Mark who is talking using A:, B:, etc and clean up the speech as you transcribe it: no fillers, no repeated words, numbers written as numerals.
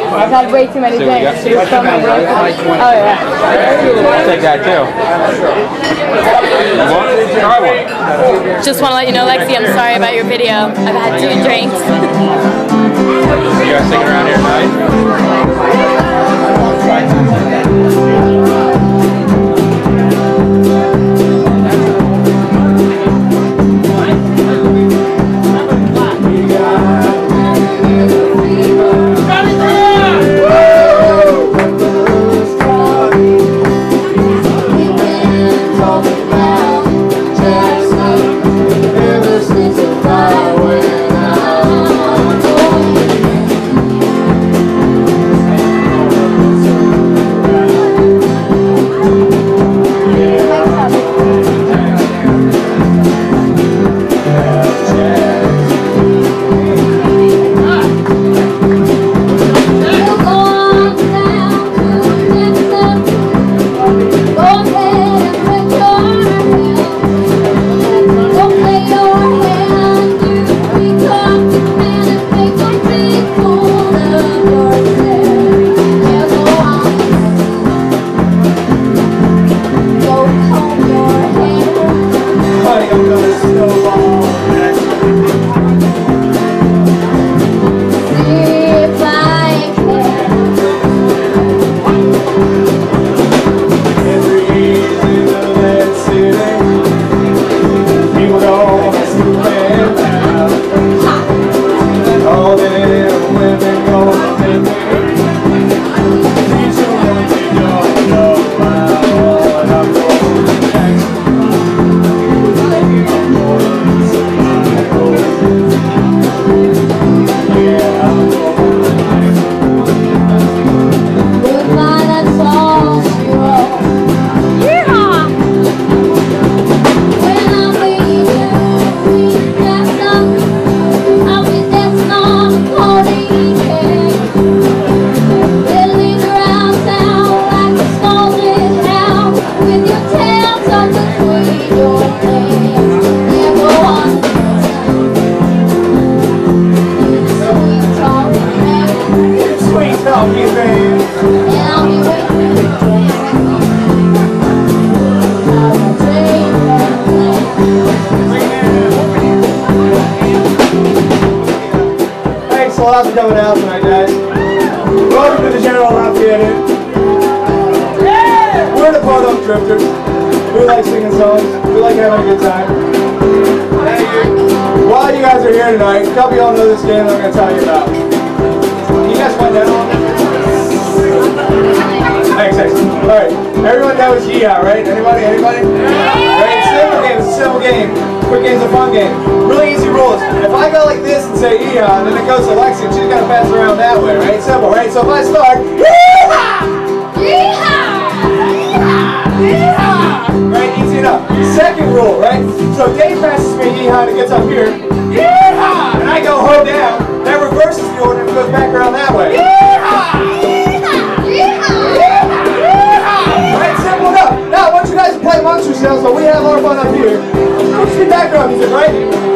A: I've had way too many drinks. Oh, yeah.
B: I'll take that too. Try one.
A: Just want to let you know, Lexi, I'm sorry about your video. I've had 2 drinks.
B: You guys sticking around here tonight?
C: Thanks a lot for coming out tonight, guys. Welcome to the General Lafayette. We're the Part Oak Drifters. We like singing songs. We like having a good time. While you guys are here tonight, a couple of y'all know this game that I'm going to tell you about. Can you guys find that on? Thanks. Alright, everyone knows Yeehaw, right? Anybody? Right, simple game. It's a simple game. Quick game's a fun game. Really easy rules. If I go like this and say Yeehaw, and then it goes to Lexi, and she's got to pass it around that way, right? Simple, right? So if I start, Yeehaw! Right, easy enough. Second rule, right? So Dave passes me Yeehaw and it gets up here. Yeehaw! And I go ho down. That reverses the order and goes back around that way. Right, simple enough. Now, I want you guys to play amongst yourselves, but we have our fun up here. Just be background music, right?